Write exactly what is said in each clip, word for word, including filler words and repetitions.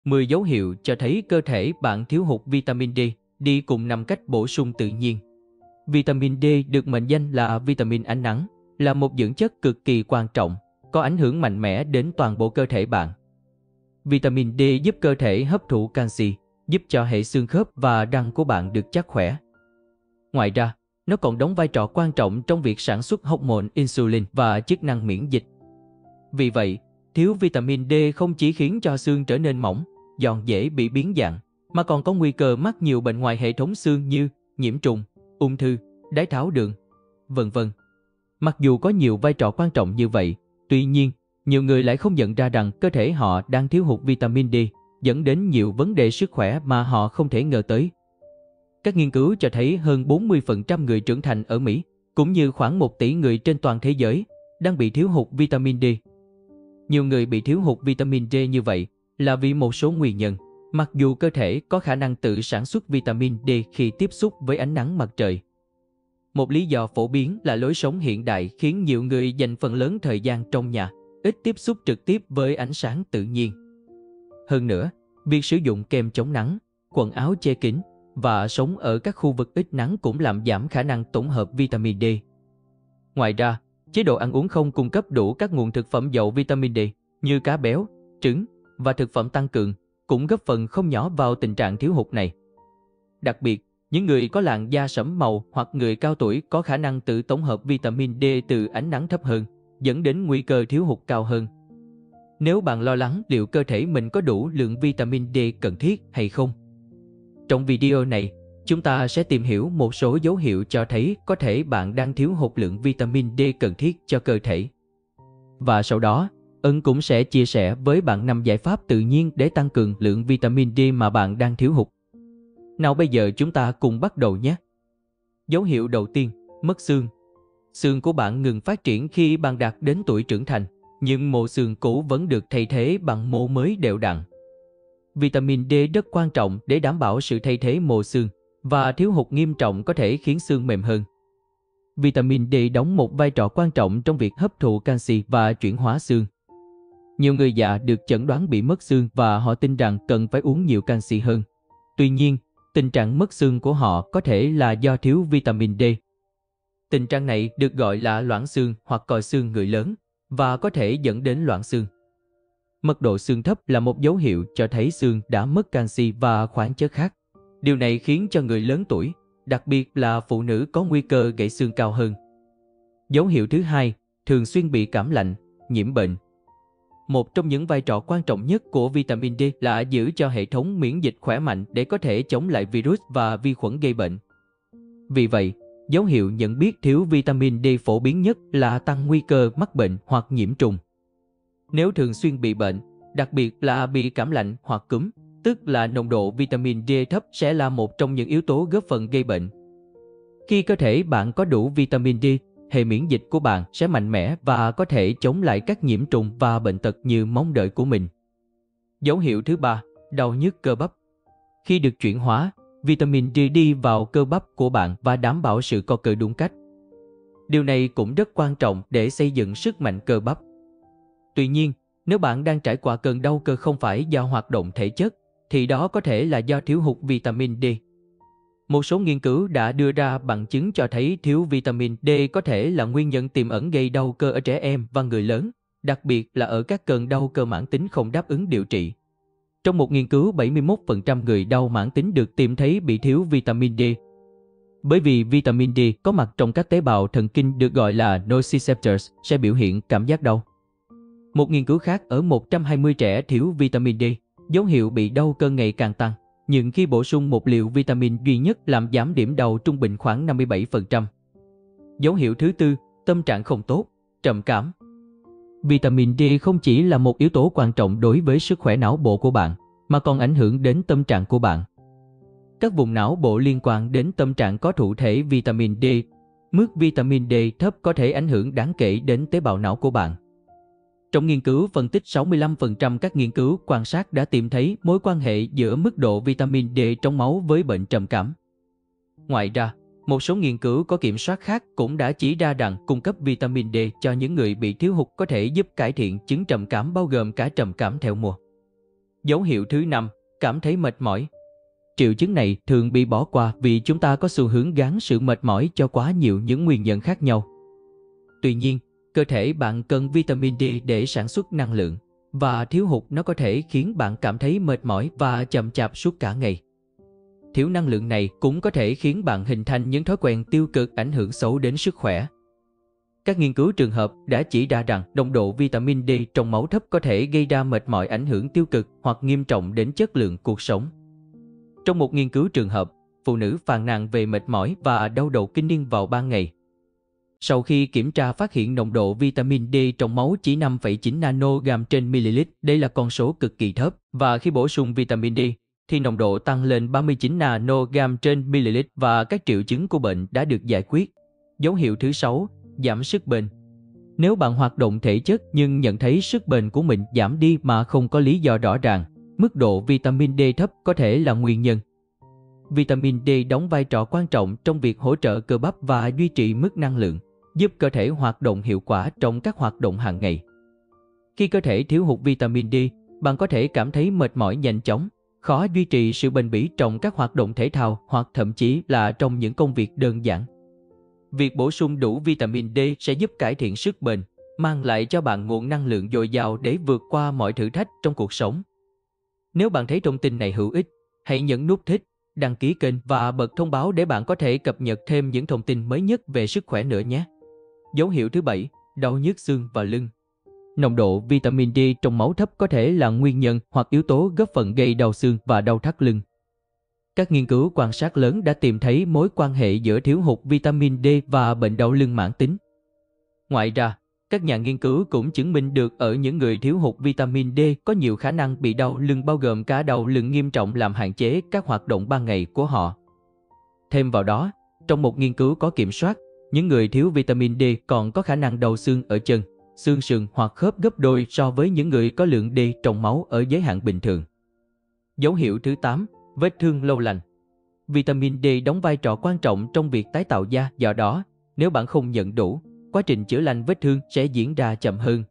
mười dấu hiệu cho thấy cơ thể bạn thiếu hụt vitamin D, đi cùng năm cách bổ sung tự nhiên. Vitamin D được mệnh danh là vitamin ánh nắng, là một dưỡng chất cực kỳ quan trọng, có ảnh hưởng mạnh mẽ đến toàn bộ cơ thể bạn. Vitamin D giúp cơ thể hấp thụ canxi, giúp cho hệ xương khớp và răng của bạn được chắc khỏe. Ngoài ra, nó còn đóng vai trò quan trọng trong việc sản xuất hormone insulin và chức năng miễn dịch. Vì vậy, thiếu vitamin D không chỉ khiến cho xương trở nên mỏng, giòn dễ bị biến dạng, mà còn có nguy cơ mắc nhiều bệnh ngoài hệ thống xương như nhiễm trùng, ung thư, đái tháo đường, vân vân. Mặc dù có nhiều vai trò quan trọng như vậy, tuy nhiên, nhiều người lại không nhận ra rằng cơ thể họ đang thiếu hụt vitamin D, dẫn đến nhiều vấn đề sức khỏe mà họ không thể ngờ tới. Các nghiên cứu cho thấy hơn bốn mươi phần trăm người trưởng thành ở Mỹ, cũng như khoảng một tỷ người trên toàn thế giới, đang bị thiếu hụt vitamin D. Nhiều người bị thiếu hụt vitamin D như vậy là vì một số nguyên nhân, mặc dù cơ thể có khả năng tự sản xuất vitamin D khi tiếp xúc với ánh nắng mặt trời. Một lý do phổ biến là lối sống hiện đại khiến nhiều người dành phần lớn thời gian trong nhà, ít tiếp xúc trực tiếp với ánh sáng tự nhiên. Hơn nữa, việc sử dụng kem chống nắng, quần áo che kín và sống ở các khu vực ít nắng cũng làm giảm khả năng tổng hợp vitamin D. Ngoài ra, chế độ ăn uống không cung cấp đủ các nguồn thực phẩm giàu vitamin D như cá béo, trứng và thực phẩm tăng cường cũng góp phần không nhỏ vào tình trạng thiếu hụt này. Đặc biệt, những người có làn da sẫm màu hoặc người cao tuổi có khả năng tự tổng hợp vitamin D từ ánh nắng thấp hơn, dẫn đến nguy cơ thiếu hụt cao hơn. Nếu bạn lo lắng liệu cơ thể mình có đủ lượng vitamin D cần thiết hay không, trong video này, chúng ta sẽ tìm hiểu một số dấu hiệu cho thấy có thể bạn đang thiếu hụt lượng vitamin D cần thiết cho cơ thể. Và sau đó, Ân cũng sẽ chia sẻ với bạn năm giải pháp tự nhiên để tăng cường lượng vitamin D mà bạn đang thiếu hụt. Nào bây giờ chúng ta cùng bắt đầu nhé. Dấu hiệu đầu tiên, mất xương. Xương của bạn ngừng phát triển khi bạn đạt đến tuổi trưởng thành, nhưng mô xương cũ vẫn được thay thế bằng mô mới đều đặn. Vitamin D rất quan trọng để đảm bảo sự thay thế mô xương, và thiếu hụt nghiêm trọng có thể khiến xương mềm hơn. Vitamin D đóng một vai trò quan trọng trong việc hấp thụ canxi và chuyển hóa xương. Nhiều người già được chẩn đoán bị mất xương và họ tin rằng cần phải uống nhiều canxi hơn. Tuy nhiên, tình trạng mất xương của họ có thể là do thiếu vitamin D. Tình trạng này được gọi là loãng xương hoặc còi xương người lớn và có thể dẫn đến loãng xương. Mật độ xương thấp là một dấu hiệu cho thấy xương đã mất canxi và khoáng chất khác. Điều này khiến cho người lớn tuổi, đặc biệt là phụ nữ có nguy cơ gãy xương cao hơn. Dấu hiệu thứ hai, thường xuyên bị cảm lạnh, nhiễm bệnh. Một trong những vai trò quan trọng nhất của vitamin D là giữ cho hệ thống miễn dịch khỏe mạnh để có thể chống lại virus và vi khuẩn gây bệnh. Vì vậy, dấu hiệu nhận biết thiếu vitamin D phổ biến nhất là tăng nguy cơ mắc bệnh hoặc nhiễm trùng. Nếu thường xuyên bị bệnh, đặc biệt là bị cảm lạnh hoặc cúm, tức là nồng độ vitamin D thấp sẽ là một trong những yếu tố góp phần gây bệnh. Khi cơ thể bạn có đủ vitamin D, hệ miễn dịch của bạn sẽ mạnh mẽ và có thể chống lại các nhiễm trùng và bệnh tật như mong đợi của mình. Dấu hiệu thứ ba, đau nhức cơ bắp. Khi được chuyển hóa, vitamin D đi vào cơ bắp của bạn và đảm bảo sự co cơ đúng cách. Điều này cũng rất quan trọng để xây dựng sức mạnh cơ bắp. Tuy nhiên, nếu bạn đang trải qua cơn đau cơ không phải do hoạt động thể chất, thì đó có thể là do thiếu hụt vitamin D. Một số nghiên cứu đã đưa ra bằng chứng cho thấy thiếu vitamin D có thể là nguyên nhân tiềm ẩn gây đau cơ ở trẻ em và người lớn, đặc biệt là ở các cơn đau cơ mãn tính không đáp ứng điều trị. Trong một nghiên cứu, bảy mươi mốt phần trăm người đau mãn tính được tìm thấy bị thiếu vitamin D. Bởi vì vitamin D có mặt trong các tế bào thần kinh được gọi là nociceptors sẽ biểu hiện cảm giác đau. Một nghiên cứu khác ở một trăm hai mươi trẻ thiếu vitamin D, dấu hiệu bị đau cơ ngày càng tăng, nhưng khi bổ sung một liều vitamin duy nhất làm giảm điểm đau trung bình khoảng năm mươi bảy phần trăm. Dấu hiệu thứ tư, tâm trạng không tốt, trầm cảm. Vitamin D không chỉ là một yếu tố quan trọng đối với sức khỏe não bộ của bạn, mà còn ảnh hưởng đến tâm trạng của bạn. Các vùng não bộ liên quan đến tâm trạng có thụ thể vitamin D. Mức vitamin D thấp có thể ảnh hưởng đáng kể đến tế bào não của bạn. Trong nghiên cứu phân tích, sáu mươi lăm phần trăm các nghiên cứu quan sát đã tìm thấy mối quan hệ giữa mức độ vitamin D trong máu với bệnh trầm cảm. Ngoài ra, một số nghiên cứu có kiểm soát khác cũng đã chỉ ra rằng cung cấp vitamin D cho những người bị thiếu hụt có thể giúp cải thiện chứng trầm cảm, bao gồm cả trầm cảm theo mùa. Dấu hiệu thứ năm, cảm thấy mệt mỏi. Triệu chứng này thường bị bỏ qua vì chúng ta có xu hướng gán sự mệt mỏi cho quá nhiều những nguyên nhân khác nhau. Tuy nhiên, cơ thể bạn cần vitamin D để sản xuất năng lượng, và thiếu hụt nó có thể khiến bạn cảm thấy mệt mỏi và chậm chạp suốt cả ngày. Thiếu năng lượng này cũng có thể khiến bạn hình thành những thói quen tiêu cực ảnh hưởng xấu đến sức khỏe. Các nghiên cứu trường hợp đã chỉ ra rằng nồng độ vitamin D trong máu thấp có thể gây ra mệt mỏi ảnh hưởng tiêu cực hoặc nghiêm trọng đến chất lượng cuộc sống. Trong một nghiên cứu trường hợp, phụ nữ phàn nàn về mệt mỏi và đau đầu kinh niên vào ban ngày. Sau khi kiểm tra phát hiện nồng độ vitamin D trong máu chỉ năm phẩy chín nanogam trên ml, đây là con số cực kỳ thấp, và khi bổ sung vitamin D, thì nồng độ tăng lên ba mươi chín nanogam trên ml và các triệu chứng của bệnh đã được giải quyết. Dấu hiệu thứ sáu, giảm sức bền. Nếu bạn hoạt động thể chất nhưng nhận thấy sức bền của mình giảm đi mà không có lý do rõ ràng, mức độ vitamin D thấp có thể là nguyên nhân. Vitamin D đóng vai trò quan trọng trong việc hỗ trợ cơ bắp và duy trì mức năng lượng, giúp cơ thể hoạt động hiệu quả trong các hoạt động hàng ngày. Khi cơ thể thiếu hụt vitamin D, bạn có thể cảm thấy mệt mỏi nhanh chóng, khó duy trì sự bền bỉ trong các hoạt động thể thao hoặc thậm chí là trong những công việc đơn giản. Việc bổ sung đủ vitamin D sẽ giúp cải thiện sức bền, mang lại cho bạn nguồn năng lượng dồi dào để vượt qua mọi thử thách trong cuộc sống. Nếu bạn thấy thông tin này hữu ích, hãy nhấn nút thích, đăng ký kênh và bật thông báo để bạn có thể cập nhật thêm những thông tin mới nhất về sức khỏe nữa nhé. Dấu hiệu thứ bảy, đau nhức xương và lưng. Nồng độ vitamin D trong máu thấp có thể là nguyên nhân hoặc yếu tố góp phần gây đau xương và đau thắt lưng. Các nghiên cứu quan sát lớn đã tìm thấy mối quan hệ giữa thiếu hụt vitamin D và bệnh đau lưng mãn tính. Ngoài ra, các nhà nghiên cứu cũng chứng minh được ở những người thiếu hụt vitamin D có nhiều khả năng bị đau lưng, bao gồm cả đau lưng nghiêm trọng làm hạn chế các hoạt động ban ngày của họ. Thêm vào đó, trong một nghiên cứu có kiểm soát, những người thiếu vitamin D còn có khả năng đau xương ở chân, xương sườn hoặc khớp gấp đôi so với những người có lượng D trong máu ở giới hạn bình thường. Dấu hiệu thứ tám, vết thương lâu lành. Vitamin D đóng vai trò quan trọng trong việc tái tạo da, do đó, nếu bạn không nhận đủ, quá trình chữa lành vết thương sẽ diễn ra chậm hơn.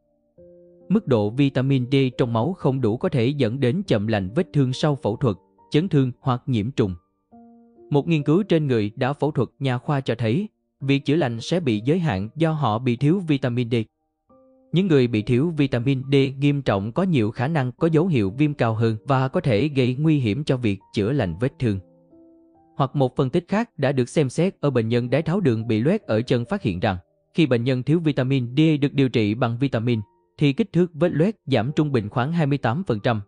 Mức độ vitamin D trong máu không đủ có thể dẫn đến chậm lành vết thương sau phẫu thuật, chấn thương hoặc nhiễm trùng. Một nghiên cứu trên người đã phẫu thuật nha khoa cho thấy, việc chữa lành sẽ bị giới hạn do họ bị thiếu vitamin D. Những người bị thiếu vitamin D nghiêm trọng có nhiều khả năng có dấu hiệu viêm cao hơn và có thể gây nguy hiểm cho việc chữa lành vết thương. Hoặc một phân tích khác đã được xem xét ở bệnh nhân đái tháo đường bị loét ở chân, phát hiện rằng khi bệnh nhân thiếu vitamin D được điều trị bằng vitamin, thì kích thước vết loét giảm trung bình khoảng hai mươi tám phần trăm.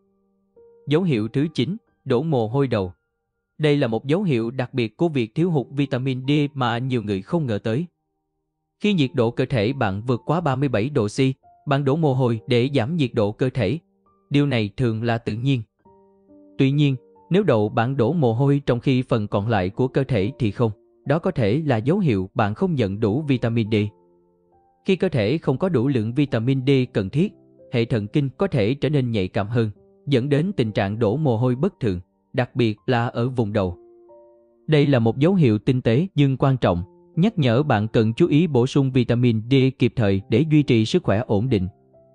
Dấu hiệu thứ chín, đổ mồ hôi đầu. Đây là một dấu hiệu đặc biệt của việc thiếu hụt vitamin D mà nhiều người không ngờ tới. Khi nhiệt độ cơ thể bạn vượt quá ba mươi bảy độ C, bạn đổ mồ hôi để giảm nhiệt độ cơ thể. Điều này thường là tự nhiên. Tuy nhiên, nếu đầu bạn đổ mồ hôi trong khi phần còn lại của cơ thể thì không, đó có thể là dấu hiệu bạn không nhận đủ vitamin D. Khi cơ thể không có đủ lượng vitamin D cần thiết, hệ thần kinh có thể trở nên nhạy cảm hơn, dẫn đến tình trạng đổ mồ hôi bất thường, đặc biệt là ở vùng đầu. Đây là một dấu hiệu tinh tế nhưng quan trọng, nhắc nhở bạn cần chú ý bổ sung vitamin D kịp thời để duy trì sức khỏe ổn định.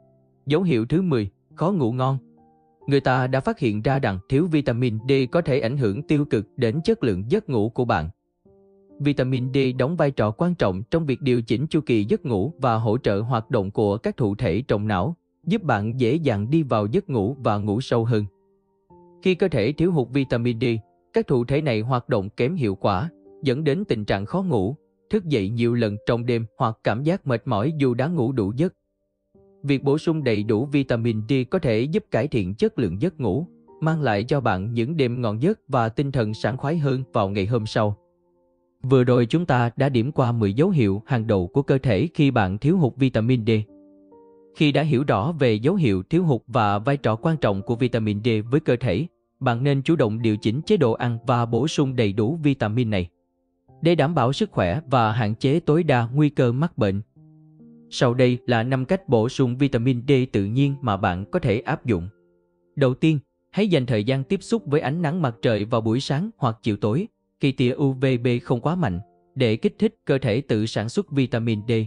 Dấu hiệu thứ mười, khó ngủ ngon. Người ta đã phát hiện ra rằng thiếu vitamin D có thể ảnh hưởng tiêu cực đến chất lượng giấc ngủ của bạn. Vitamin D đóng vai trò quan trọng trong việc điều chỉnh chu kỳ giấc ngủ và hỗ trợ hoạt động của các thụ thể trong não, giúp bạn dễ dàng đi vào giấc ngủ và ngủ sâu hơn. Khi cơ thể thiếu hụt vitamin D, các thụ thể này hoạt động kém hiệu quả, dẫn đến tình trạng khó ngủ, thức dậy nhiều lần trong đêm hoặc cảm giác mệt mỏi dù đã ngủ đủ giấc. Việc bổ sung đầy đủ vitamin D có thể giúp cải thiện chất lượng giấc ngủ, mang lại cho bạn những đêm ngon giấc và tinh thần sảng khoái hơn vào ngày hôm sau. Vừa rồi chúng ta đã điểm qua mười dấu hiệu hàng đầu của cơ thể khi bạn thiếu hụt vitamin D. Khi đã hiểu rõ về dấu hiệu thiếu hụt và vai trò quan trọng của vitamin D với cơ thể, bạn nên chủ động điều chỉnh chế độ ăn và bổ sung đầy đủ vitamin này để đảm bảo sức khỏe và hạn chế tối đa nguy cơ mắc bệnh. Sau đây là năm cách bổ sung vitamin D tự nhiên mà bạn có thể áp dụng. Đầu tiên, hãy dành thời gian tiếp xúc với ánh nắng mặt trời vào buổi sáng hoặc chiều tối, khi tia u vê bê không quá mạnh, để kích thích cơ thể tự sản xuất vitamin D.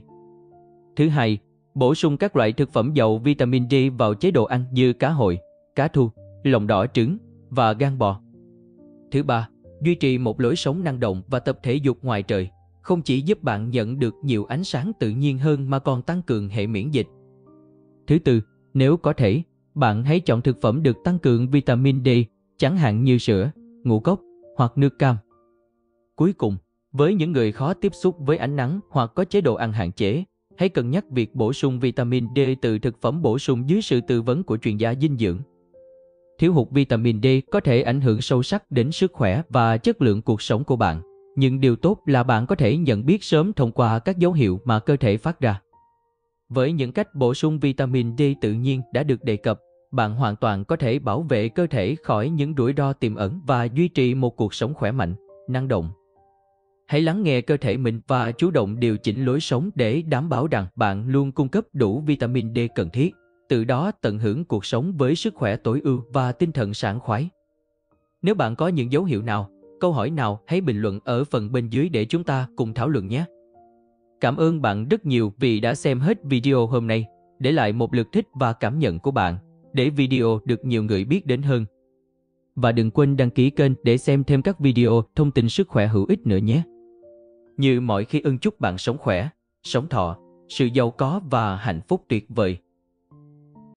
Thứ hai, bổ sung các loại thực phẩm giàu vitamin D vào chế độ ăn như cá hồi, cá thu, lòng đỏ trứng và gan bò. Thứ ba, duy trì một lối sống năng động và tập thể dục ngoài trời không chỉ giúp bạn nhận được nhiều ánh sáng tự nhiên hơn mà còn tăng cường hệ miễn dịch. Thứ tư, nếu có thể, bạn hãy chọn thực phẩm được tăng cường vitamin D, chẳng hạn như sữa, ngũ cốc hoặc nước cam. Cuối cùng, với những người khó tiếp xúc với ánh nắng hoặc có chế độ ăn hạn chế, hãy cân nhắc việc bổ sung vitamin D từ thực phẩm bổ sung dưới sự tư vấn của chuyên gia dinh dưỡng. Thiếu hụt vitamin D có thể ảnh hưởng sâu sắc đến sức khỏe và chất lượng cuộc sống của bạn, nhưng điều tốt là bạn có thể nhận biết sớm thông qua các dấu hiệu mà cơ thể phát ra. Với những cách bổ sung vitamin D tự nhiên đã được đề cập, bạn hoàn toàn có thể bảo vệ cơ thể khỏi những rủi ro tiềm ẩn và duy trì một cuộc sống khỏe mạnh, năng động. Hãy lắng nghe cơ thể mình và chủ động điều chỉnh lối sống để đảm bảo rằng bạn luôn cung cấp đủ vitamin D cần thiết, từ đó tận hưởng cuộc sống với sức khỏe tối ưu và tinh thần sảng khoái. Nếu bạn có những dấu hiệu nào, câu hỏi nào, hãy bình luận ở phần bên dưới để chúng ta cùng thảo luận nhé. Cảm ơn bạn rất nhiều vì đã xem hết video hôm nay. Để lại một lượt thích và cảm nhận của bạn để video được nhiều người biết đến hơn. Và đừng quên đăng ký kênh để xem thêm các video thông tin sức khỏe hữu ích nữa nhé. Như mọi khi, ưng chúc bạn sống khỏe, sống thọ, sự giàu có và hạnh phúc tuyệt vời.